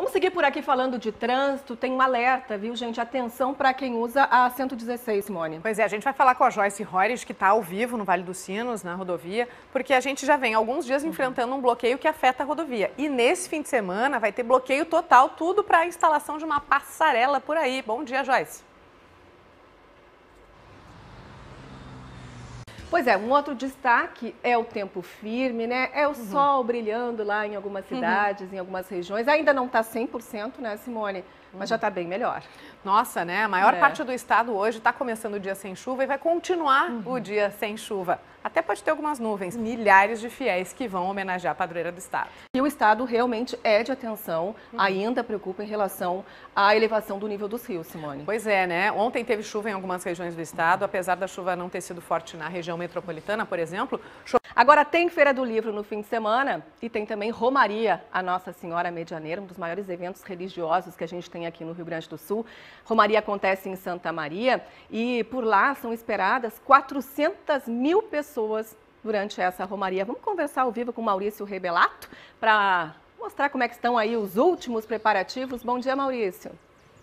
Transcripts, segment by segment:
Vamos seguir por aqui falando de trânsito. Tem um alerta, viu, gente? Atenção para quem usa a 116, Simone. Pois é, a gente vai falar com a Joyce Roires, que está ao vivo no Vale dos Sinos, na rodovia, porque a gente já vem há alguns dias enfrentando um bloqueio que afeta a rodovia. E nesse fim de semana vai ter bloqueio total, tudo para a instalação de uma passarela por aí. Bom dia, Joyce. Pois é, um outro destaque é o tempo firme, né? É o sol brilhando lá em algumas cidades, em algumas regiões. Ainda não está 100%, né, Simone? Mas já está bem melhor. Nossa, né? A maior parte do estado hoje está começando o dia sem chuva e vai continuar o dia sem chuva. Até pode ter algumas nuvens. Milhares de fiéis que vão homenagear a padroeira do estado. E o estado realmente é de atenção, ainda preocupa em relação à elevação do nível dos rios, Simone. Pois é, né? Ontem teve chuva em algumas regiões do estado, apesar da chuva não ter sido forte na região metropolitana, por exemplo. Agora tem Feira do Livro no fim de semana e tem também Romaria, a Nossa Senhora Medianeira, um dos maiores eventos religiosos que a gente tem aqui no Rio Grande do Sul. Romaria acontece em Santa Maria e por lá são esperadas 400 mil pessoas durante essa Romaria. Vamos conversar ao vivo com Maurício Rebelato para mostrar como é que estão aí os últimos preparativos. Bom dia, Maurício.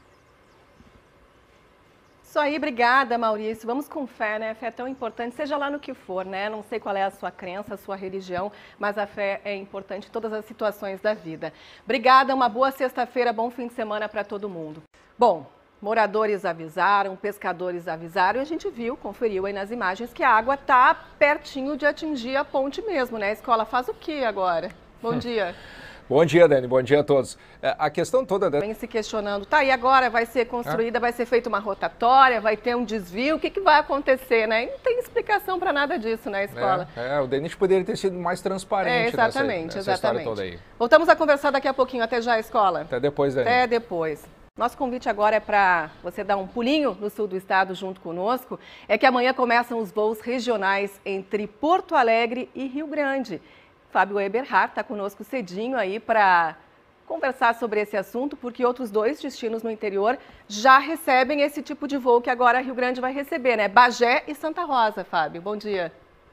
Isso aí, obrigada, Maurício. Vamos com fé, né? A fé é tão importante, seja lá no que for, né? Não sei qual é a sua crença, a sua religião, mas a fé é importante em todas as situações da vida. Obrigada, uma boa sexta-feira, bom fim de semana para todo mundo. Bom, moradores avisaram, pescadores avisaram e a gente viu, conferiu aí nas imagens que a água está pertinho de atingir a ponte mesmo, né? A escola faz o que agora? Bom dia. Bom dia, Dani. Bom dia a todos. A questão toda... Vem se questionando, tá, e agora vai ser construída, vai ser feita uma rotatória, vai ter um desvio, o que, que vai acontecer, né? E não tem explicação para nada disso na escola. O DENIT poderia ter sido mais transparente nessa história toda aí. Voltamos a conversar daqui a pouquinho. Até já, escola. Até depois, Dani. Até depois. Nosso convite agora é para você dar um pulinho no sul do estado junto conosco. É que amanhã começam os voos regionais entre Porto Alegre e Rio Grande. Fábio Eberhard está conosco cedinho aí para conversar sobre esse assunto, porque outros dois destinos no interior já recebem esse tipo de voo que agora Rio Grande vai receber, né? Bagé e Santa Rosa, Fábio. Bom dia.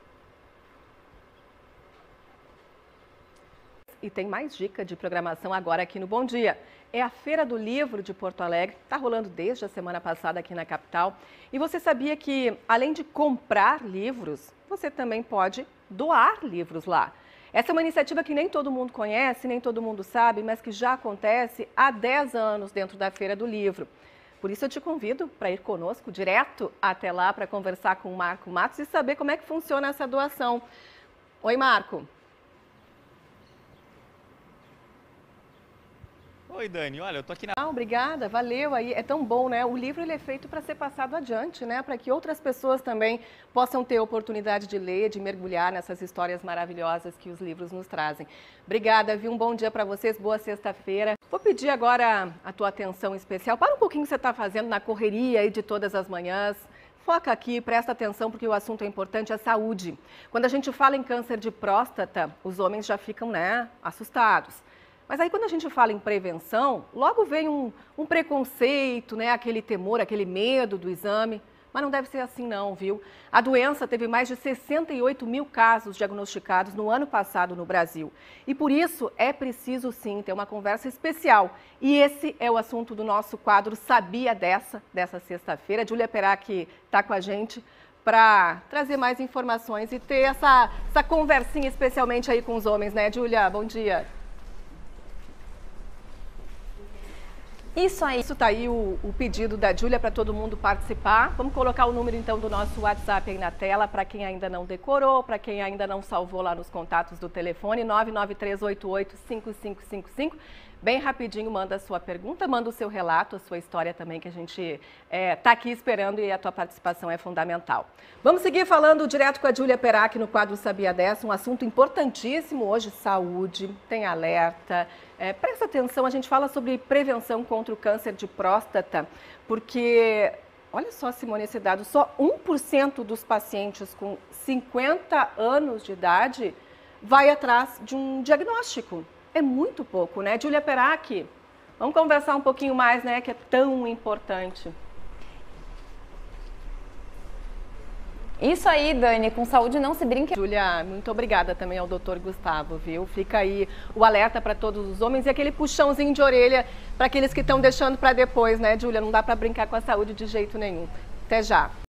E tem mais dica de programação agora aqui no Bom Dia. É a Feira do Livro de Porto Alegre, está rolando desde a semana passada aqui na capital. E você sabia que, além de comprar livros, você também pode doar livros lá. Essa é uma iniciativa que nem todo mundo conhece, nem todo mundo sabe, mas que já acontece há 10 anos dentro da Feira do Livro. Por isso eu te convido para ir conosco direto até lá para conversar com o Marco Matos e saber como é que funciona essa doação. Oi, Marco. Oi, Dani. Olha, eu tô aqui na... Obrigada, valeu aí. É tão bom, né? O livro ele é feito para ser passado adiante, né? Para que outras pessoas também possam ter a oportunidade de ler, de mergulhar nessas histórias maravilhosas que os livros nos trazem. Obrigada, viu? Um bom dia para vocês, boa sexta-feira. Vou pedir agora a tua atenção especial. Para um pouquinho o que você está fazendo na correria aí de todas as manhãs. Foca aqui, presta atenção porque o assunto é importante, a saúde. Quando a gente fala em câncer de próstata, os homens já ficam, né, assustados. Mas aí quando a gente fala em prevenção, logo vem um preconceito, né? Aquele temor, aquele medo do exame. Mas não deve ser assim não, viu? A doença teve mais de 68 mil casos diagnosticados no ano passado no Brasil. E por isso é preciso sim ter uma conversa especial. E esse é o assunto do nosso quadro Sabia dessa sexta-feira. A Júlia Perac está com a gente para trazer mais informações e ter essa conversinha especialmente aí com os homens, né, Júlia? Bom dia. Isso aí. Isso tá aí o pedido da Júlia para todo mundo participar. Vamos colocar o número então do nosso WhatsApp aí na tela para quem ainda não decorou, para quem ainda não salvou lá nos contatos do telefone, 993885555. Bem rapidinho, manda a sua pergunta, manda o seu relato, a sua história também, que a gente tá aqui esperando e a tua participação é fundamental. Vamos seguir falando direto com a Júlia Perac no quadro Sabia Dessa, um assunto importantíssimo hoje, saúde, tem alerta. Presta atenção, a gente fala sobre prevenção contra o câncer de próstata, porque, olha só, Simone, esse dado, só 1% dos pacientes com 50 anos de idade vai atrás de um diagnóstico. É muito pouco, né? Júlia Perac, vamos conversar um pouquinho mais, né, que é tão importante. Isso aí, Dani, com saúde não se brinca. Júlia, muito obrigada também ao Dr. Gustavo, viu? Fica aí o alerta para todos os homens e aquele puxãozinho de orelha para aqueles que estão deixando para depois, né, Júlia? Não dá para brincar com a saúde de jeito nenhum. Até já.